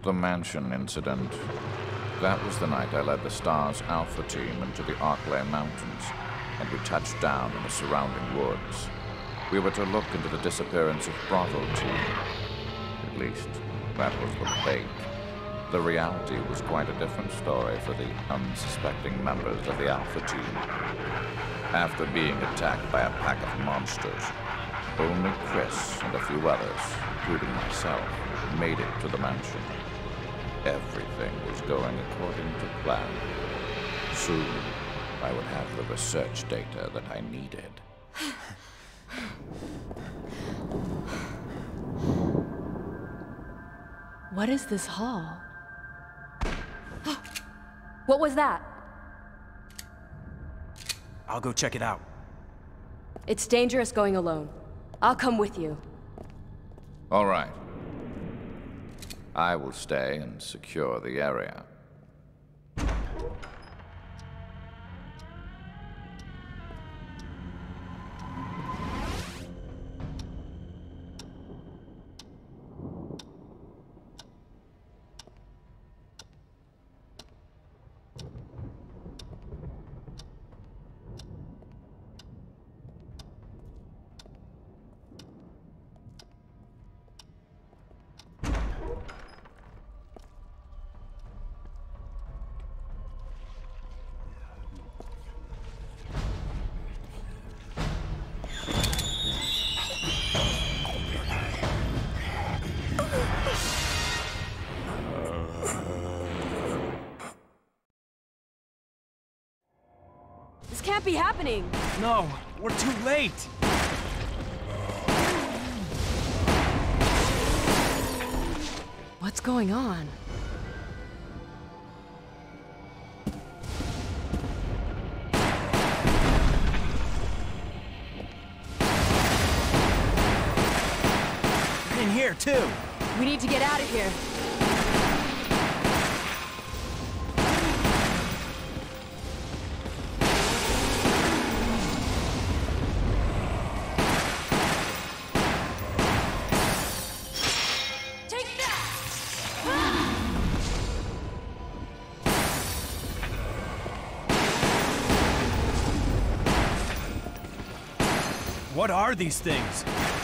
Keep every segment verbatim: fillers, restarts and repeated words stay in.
The mansion incident. That was the night I led the STARS Alpha team into the Arklay Mountains, and we touched down in the surrounding woods. We were to look into the disappearance of Bravo team. At least, that was the bait. The reality was quite a different story for the unsuspecting members of the Alpha team. After being attacked by a pack of monsters, only Chris and a few others, including myself, made it to the mansion. Everything was going according to plan. Soon, I would have the research data that I needed. What is this hall? What was that? I'll go check it out. It's dangerous going alone. I'll come with you. All right. I will stay and secure the area. This can't be happening! No, we're too late! What's going on? You're in here, too! We need to get out of here. What are these things?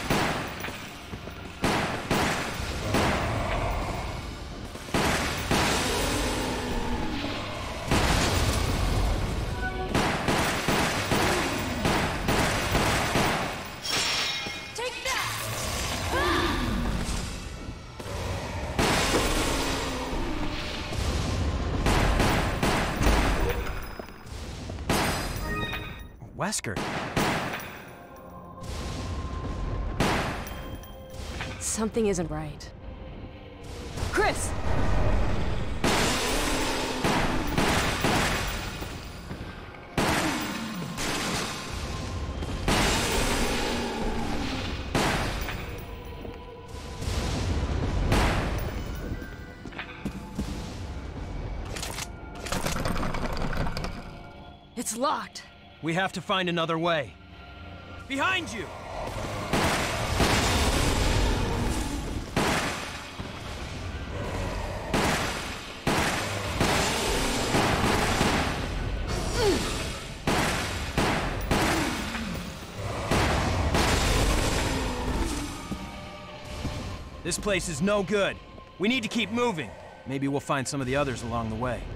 Take that! Wesker. Something isn't right. Chris! It's locked. We have to find another way. Behind you! This place is no good. We need to keep moving. Maybe we'll find some of the others along the way.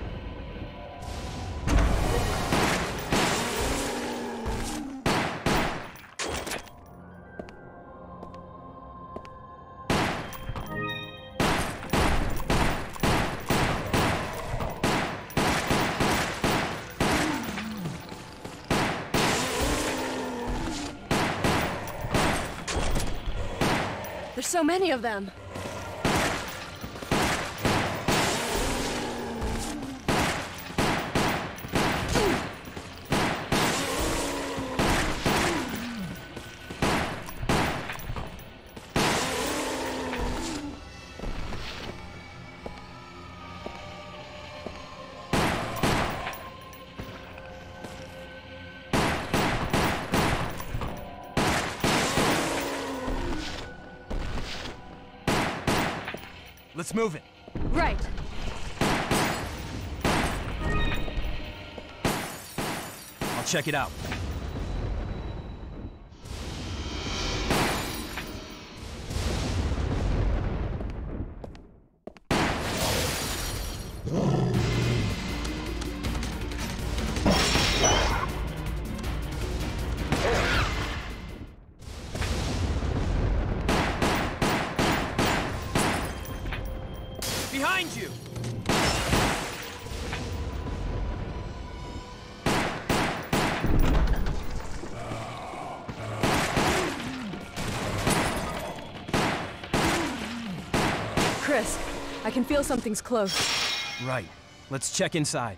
There's so many of them. Let's move it. Right. I'll check it out. Behind you! Chris, I can feel something's close. Right. Let's check inside.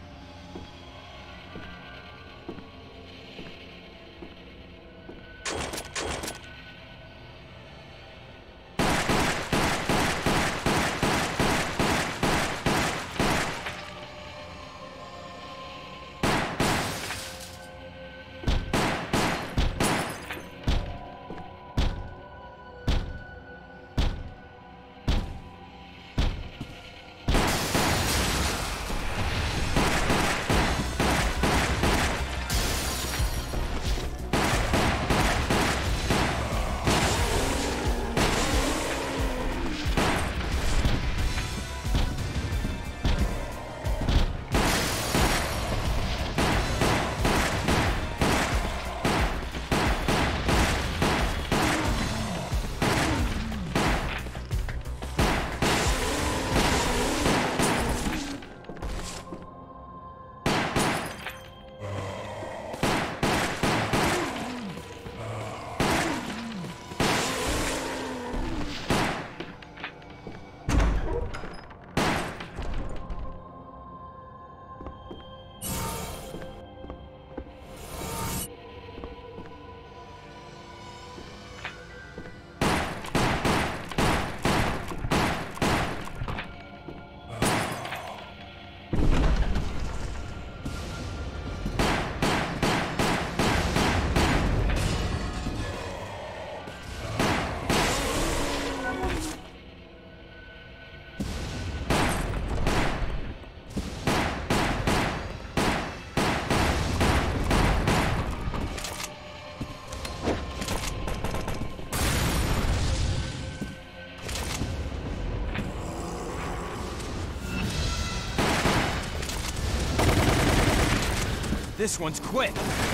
This one's quick.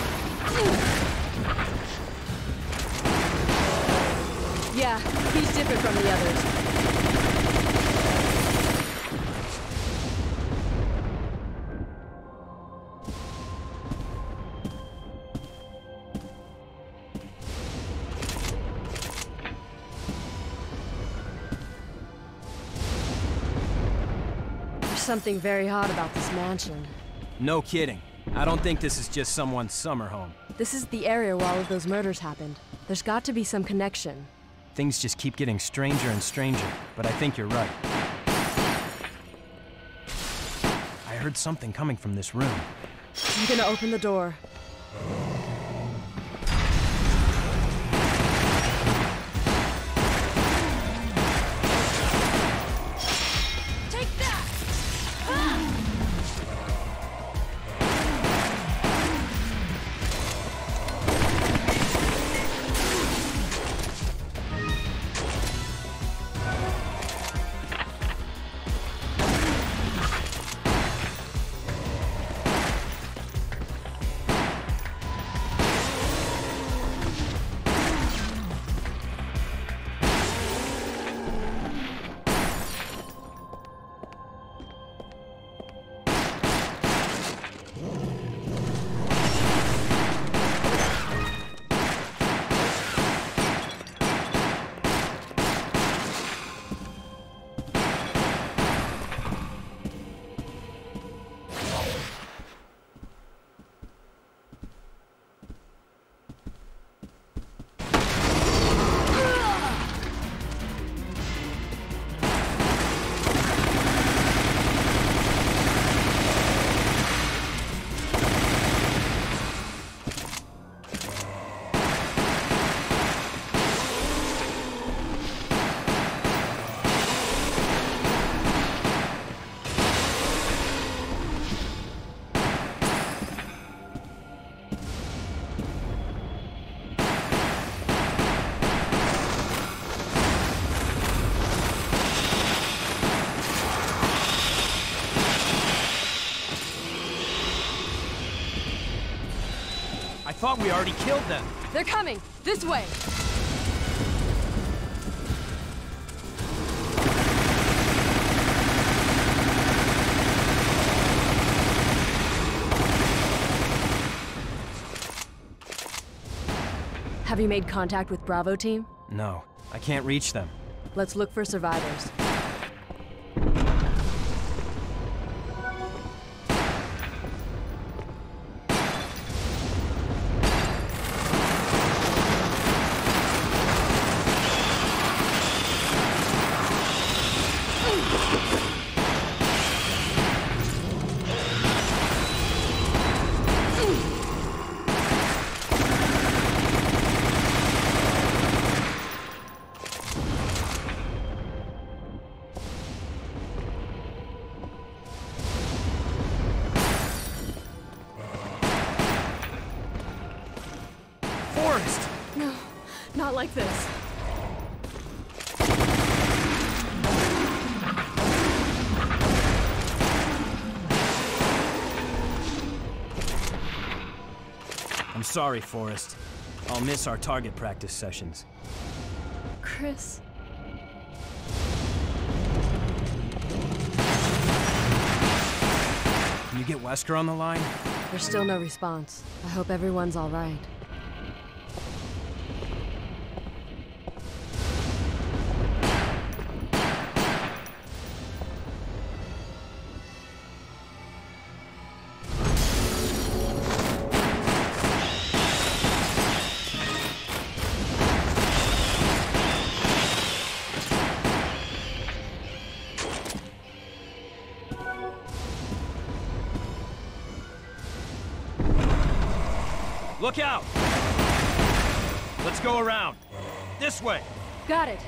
Yeah, he's different from the others. There's something very odd about this mansion. No kidding. I don't think this is just someone's summer home. This is the area where all of those murders happened. There's got to be some connection. Things just keep getting stranger and stranger, but I think you're right. I heard something coming from this room. I'm gonna open the door. Take that! Ah! thought we already killed them. They're coming! This way! Have you made contact with Bravo team? No, I can't reach them. Let's look for survivors. Forrest! No, not like this. I'm sorry, Forrest. I'll miss our target practice sessions. Chris. Can you get Wesker on the line? There's still no response. I hope everyone's all right. Look out! Let's go around. This way! Got it.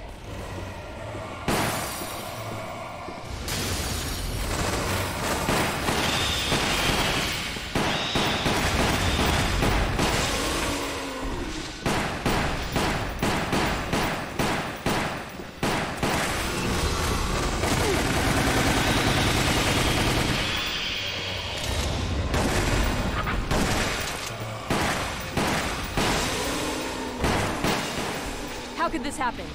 How could this happen?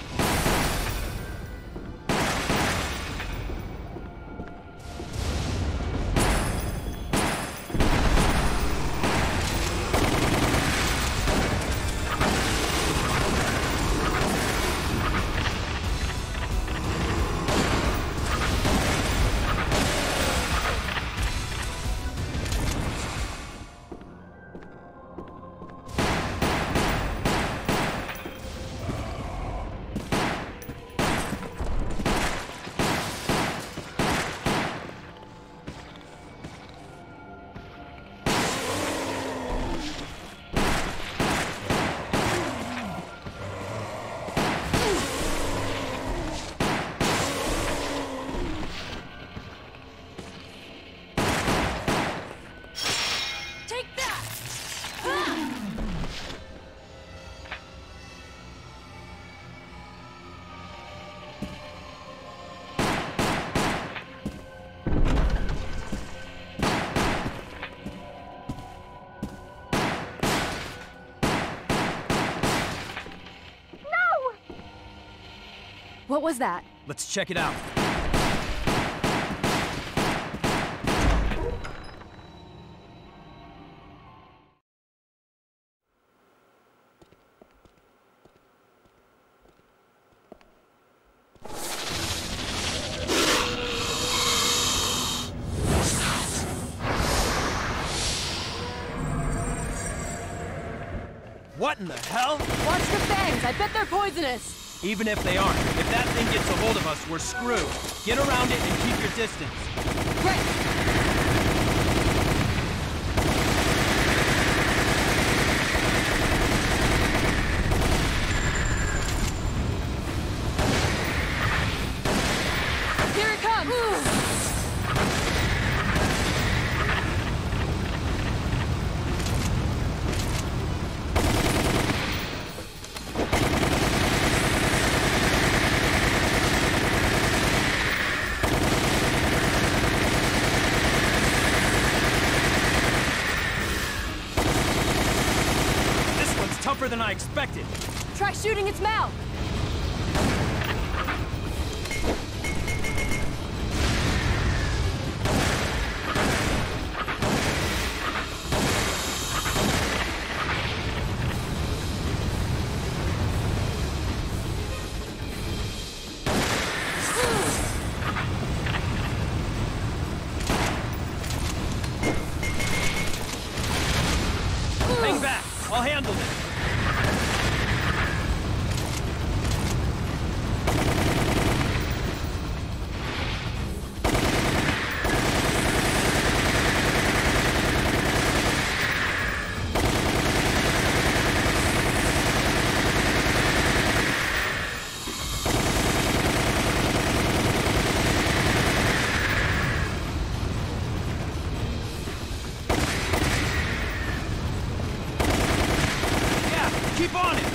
What was that? Let's check it out. What in the hell? Watch the fangs! I bet they're poisonous! Even if they aren't, if that thing gets a hold of us, we're screwed. Get around it and keep your distance. Right! than I expected. Try shooting its mouth! Hang back! I'll handle it! Keep on it!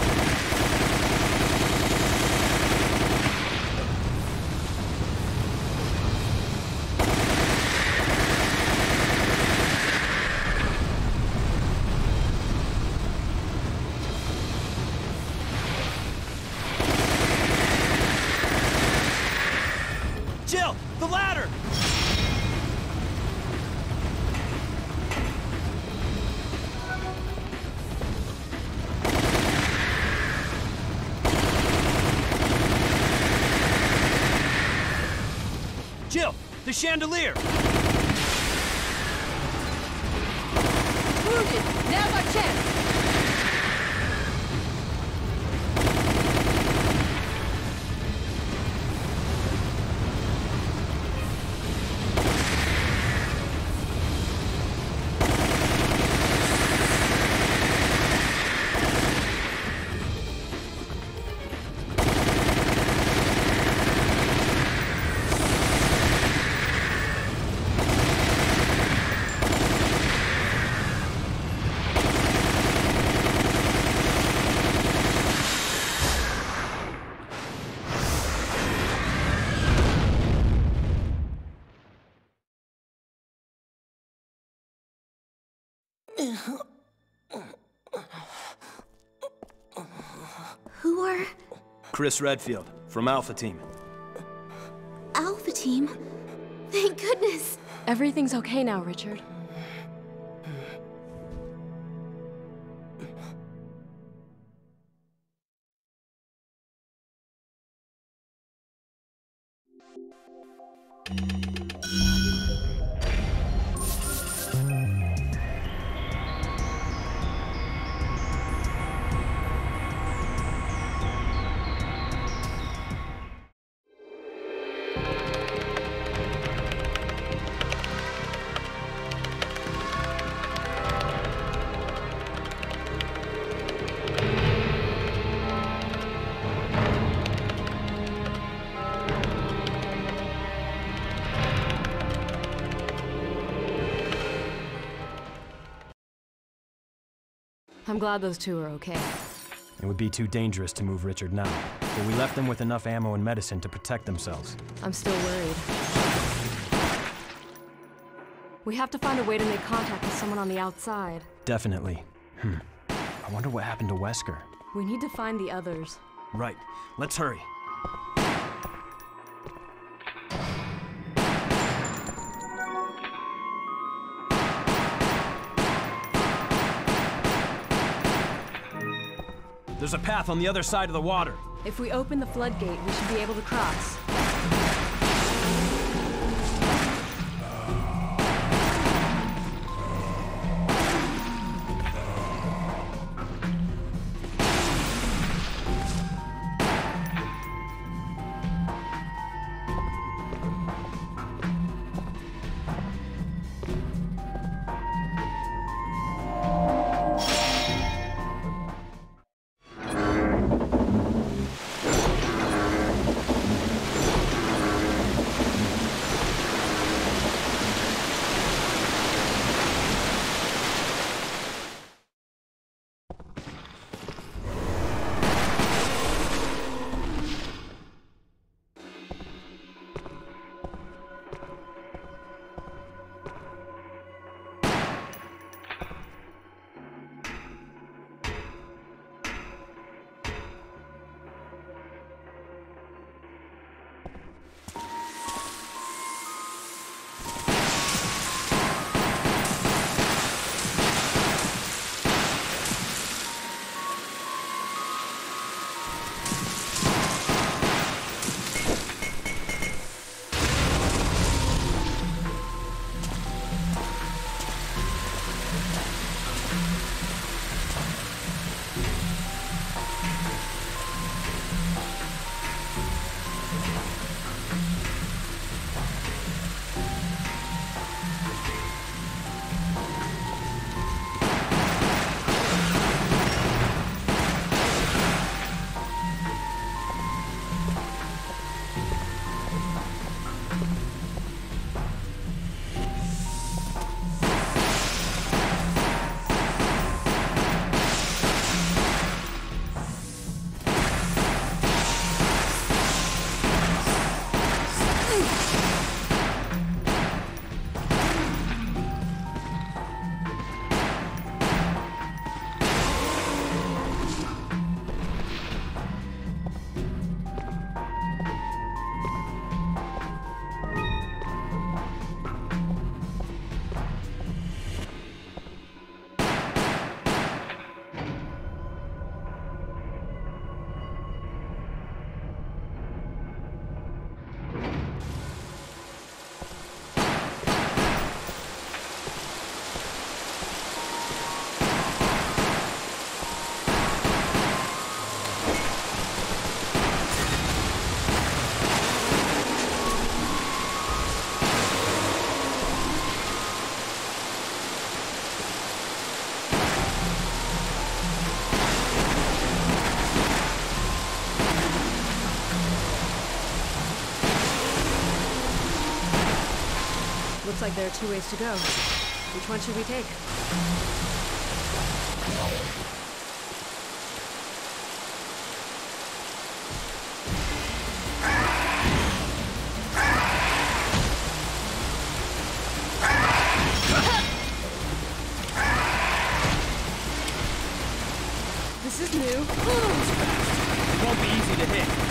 Jill! The ladder! Jill, the chandelier! Wounded! Now's our chance! Who are... Chris Redfield, from Alpha Team. Alpha Team? Thank goodness! Everything's okay now, Richard. I'm glad those two are okay. It would be too dangerous to move Richard now, but we left them with enough ammo and medicine to protect themselves. I'm still worried. We have to find a way to make contact with someone on the outside. Definitely. Hmm. I wonder what happened to Wesker. We need to find the others. Right. Let's hurry. There's a path on the other side of the water. If we open the floodgate, we should be able to cross. Looks like there are two ways to go. Which one should we take? This is new. It won't be easy to hit.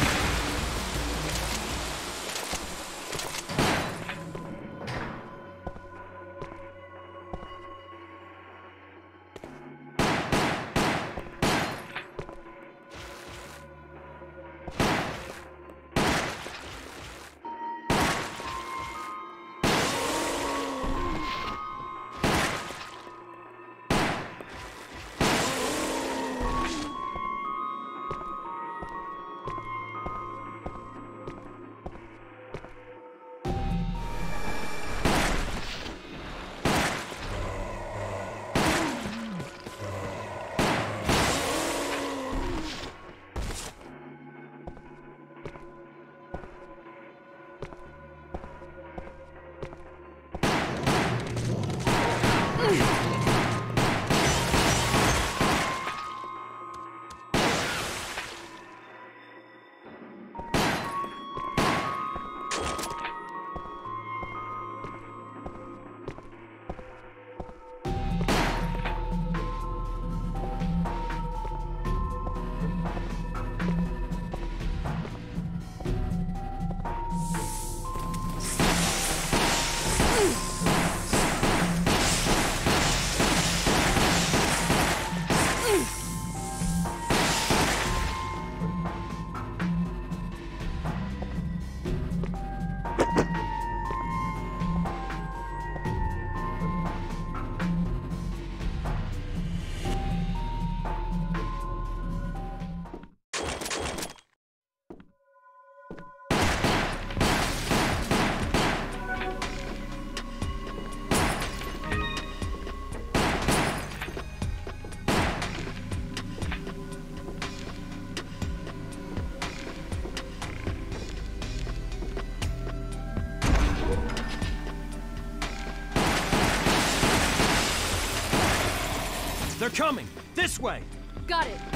They're coming! This way! Got it!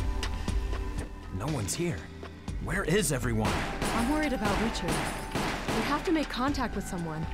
No one's here. Where is everyone? I'm worried about Richard. We have to make contact with someone.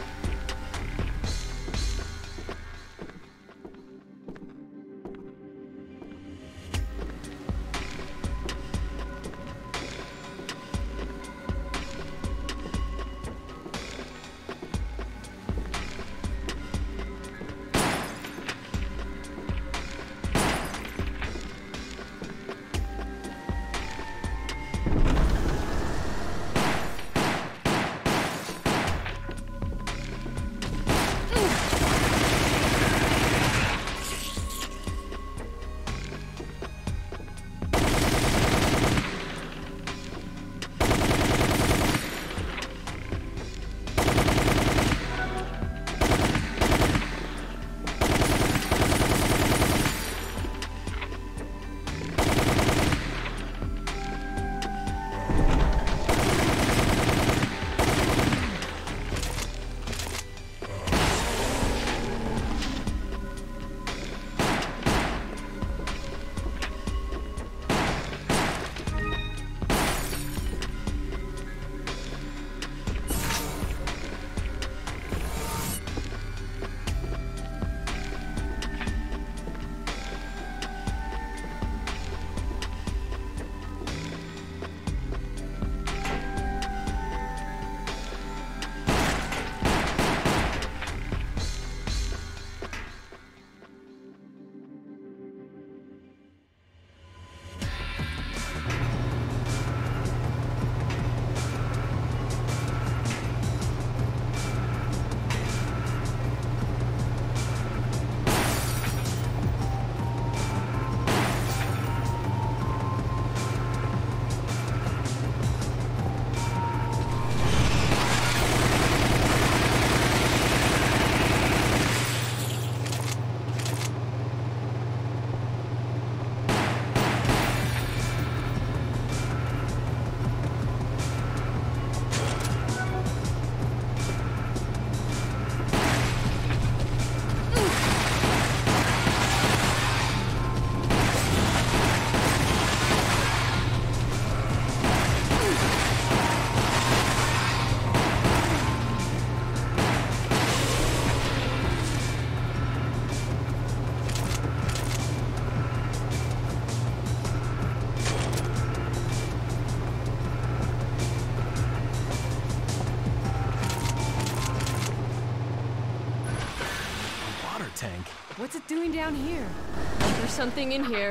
Tank. What's it doing down here? There's something in here.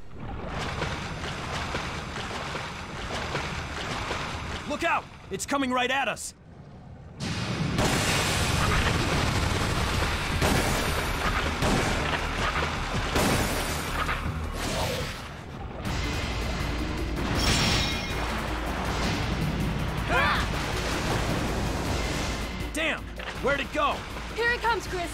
Look out! It's coming right at us! Ah! Damn! Where'd it go? Here it comes, Chris!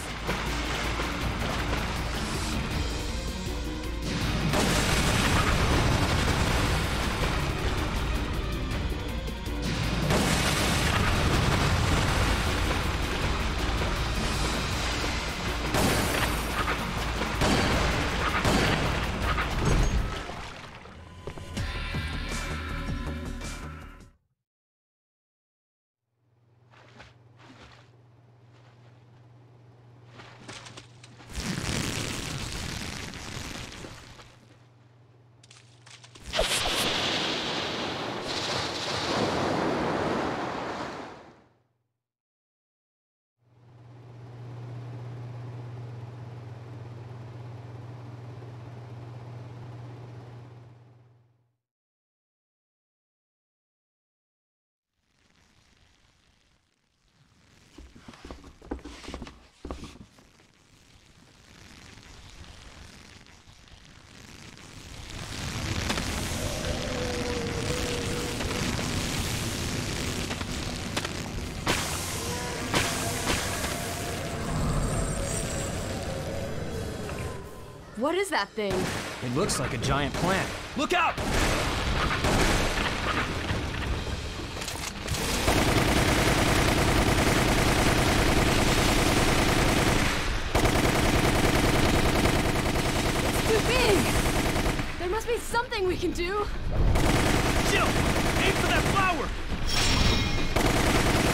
What is that thing? It looks like a giant plant. Look out! It's too big! There must be something we can do! Jill! Aim for that flower!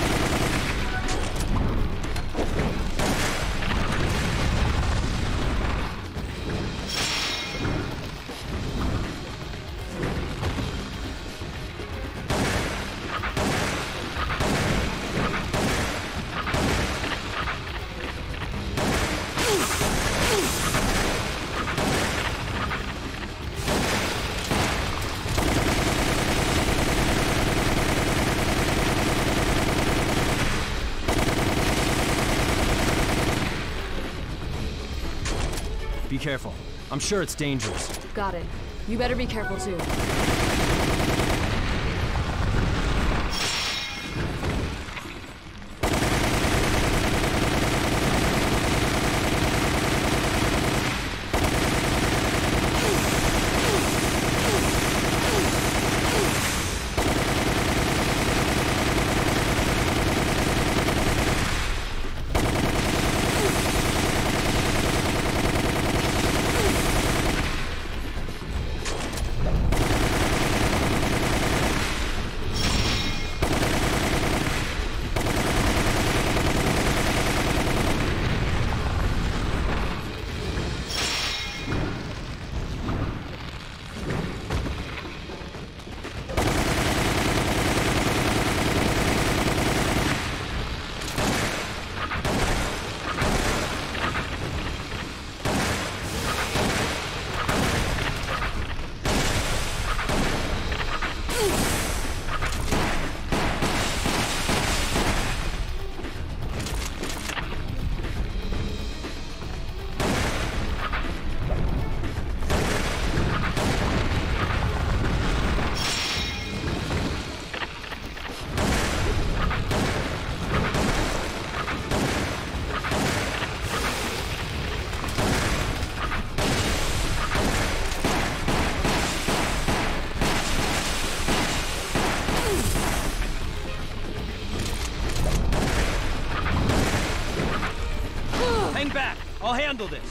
Be careful. I'm sure it's dangerous. Got it. You better be careful too. Hang back! I'll handle this!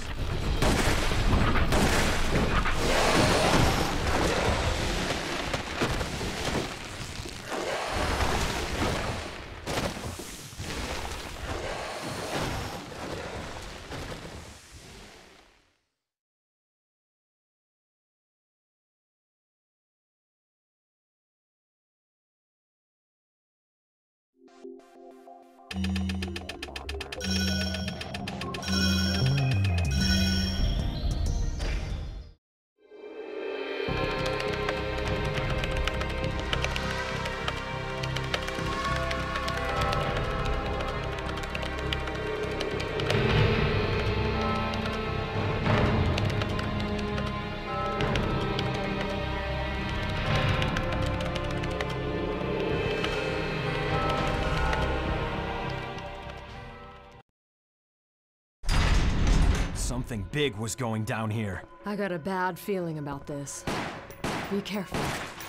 Something big was going down here. I got a bad feeling about this. Be careful.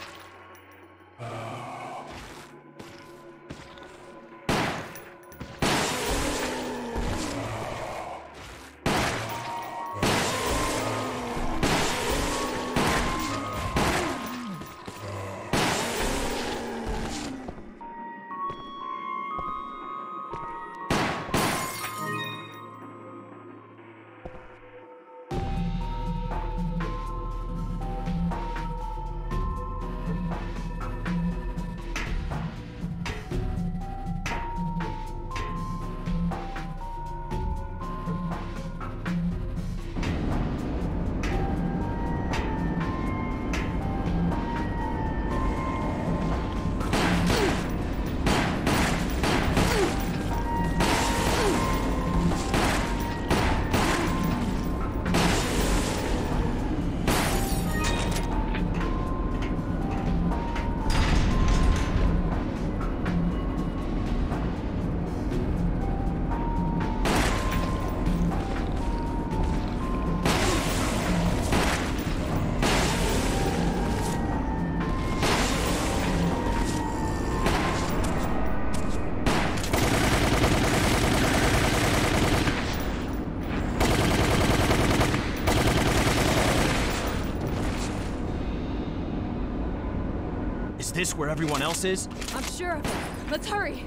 Is this where everyone else is? I'm sure of it. Let's hurry.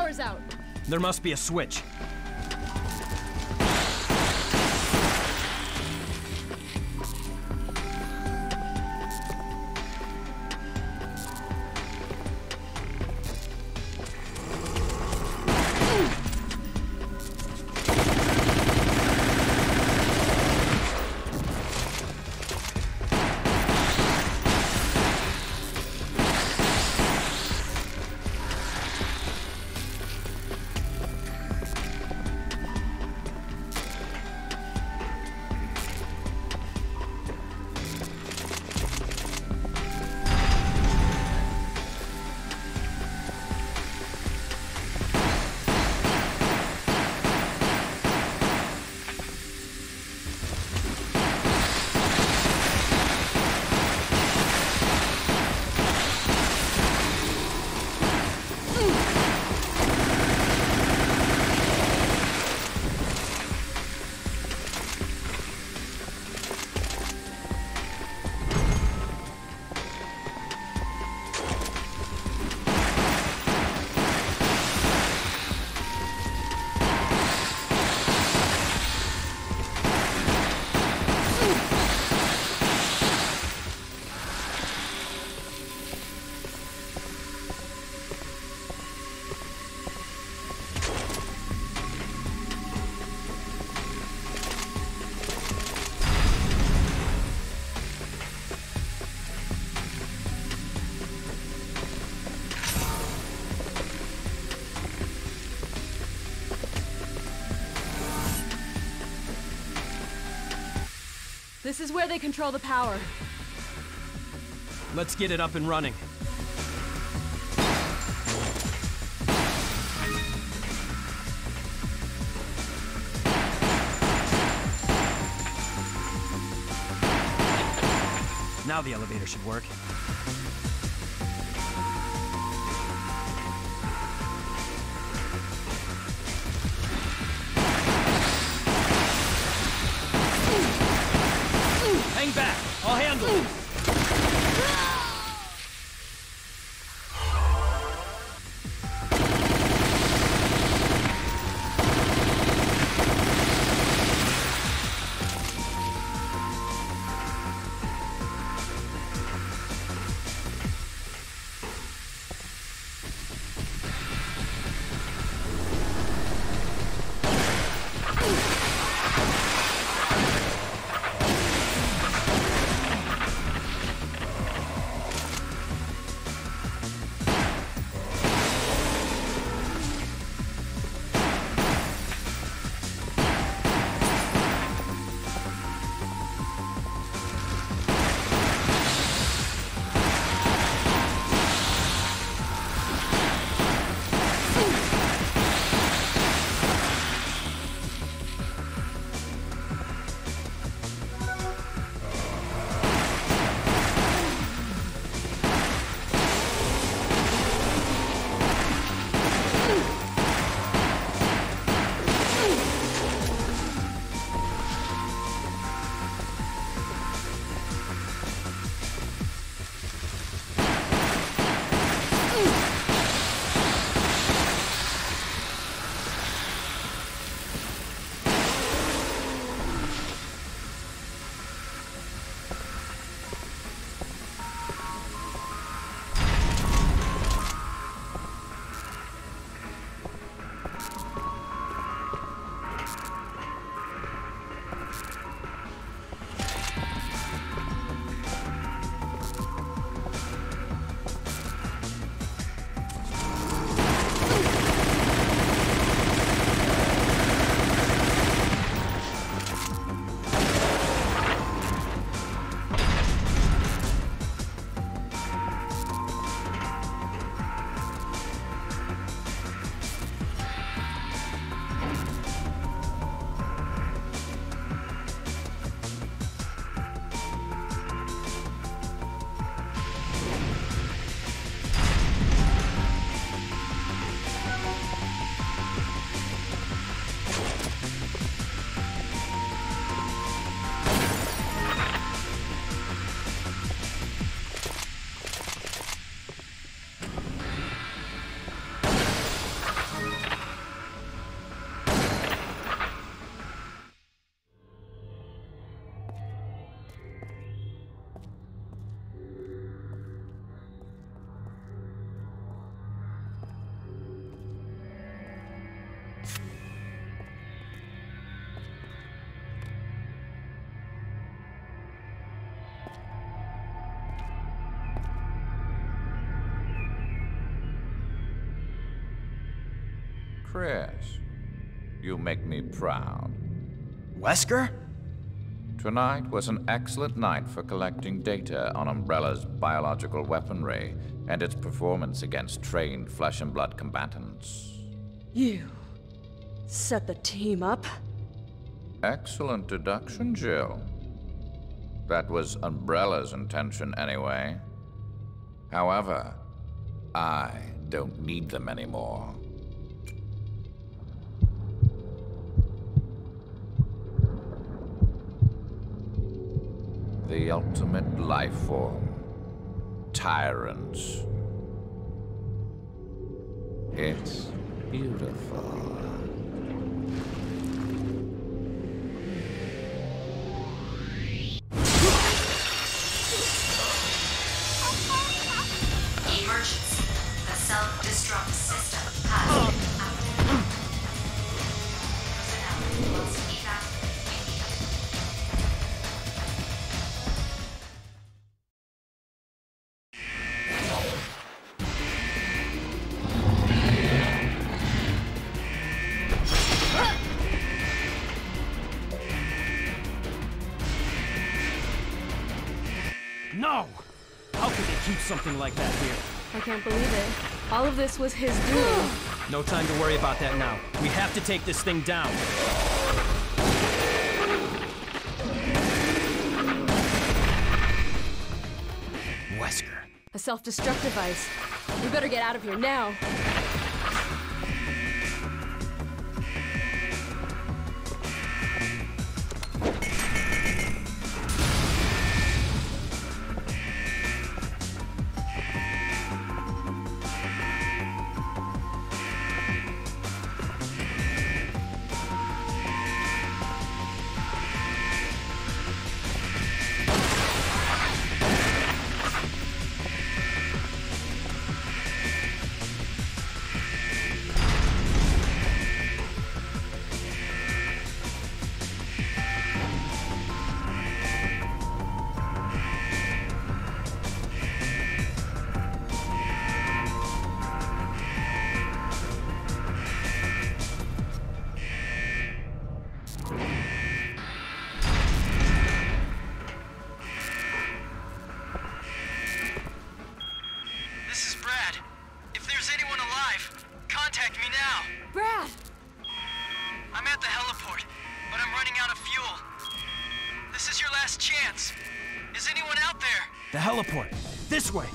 power's out. There must be a switch. This is where they control the power. Let's get it up and running. Now the elevator should work. Hang back! I'll handle it! Chris, you make me proud. Wesker? Tonight was an excellent night for collecting data on Umbrella's biological weaponry and its performance against trained flesh and blood combatants. You set the team up? Excellent deduction, Jill. That was Umbrella's intention anyway. However, I don't need them anymore. The ultimate life form. Tyrants. It's beautiful. Emergency. The self-destruct system has been activated. Personnel must evacuate immediately. No! How could they keep something like that here? I can't believe it. All of this was his doing. No time to worry about that now. We have to take this thing down. Wesker. A self-destruct device. We better get out of here now. This is Brad. If there's anyone alive, contact me now. Brad! I'm at the heliport, but I'm running out of fuel. This is your last chance. Is anyone out there? The heliport. This way.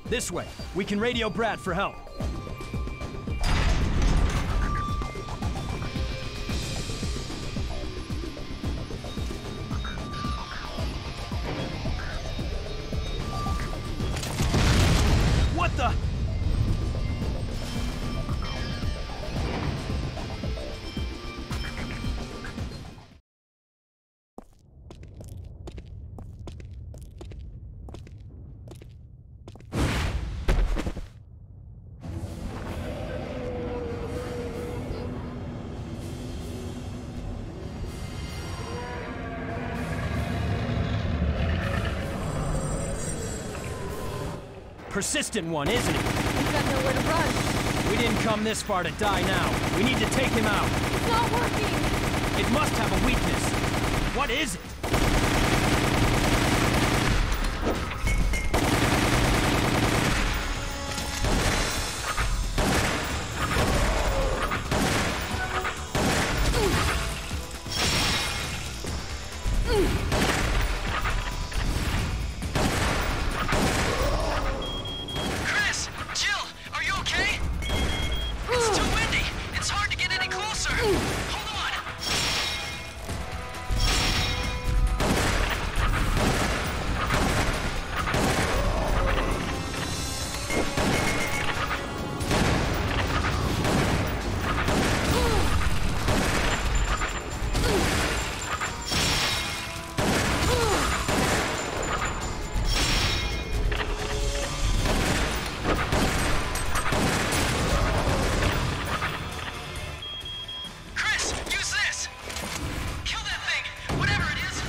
This way. We can radio Brad for help. What the? Persistent one, isn't he? He's got nowhere to run. We didn't come this far to die now. We need to take him out. It's not working! It must have a weakness. What is it? Chris! Jill! Are you okay? It's too windy! It's hard to get any closer! Hold on! Chris! Use this! Kill that thing! Whatever it is!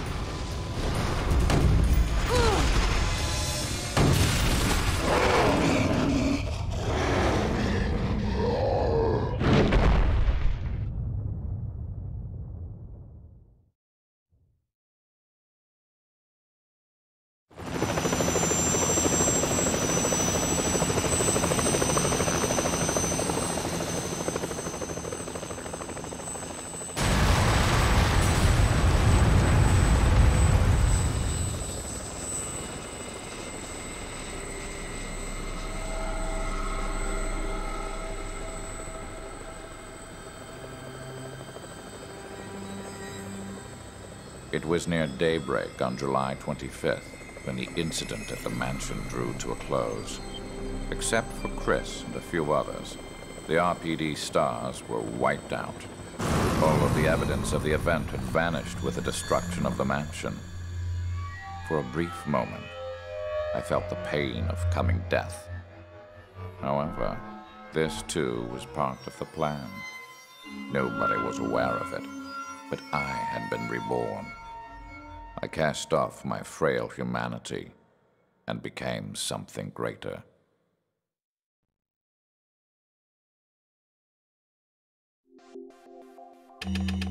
It was near daybreak on July twenty-fifth when the incident at the mansion drew to a close. Except for Chris and a few others, the R P D stars were wiped out. All of the evidence of the event had vanished with the destruction of the mansion. For a brief moment, I felt the pain of coming death. However, this too was part of the plan. Nobody was aware of it, but I had been reborn. I cast off my frail humanity and became something greater. Thank you.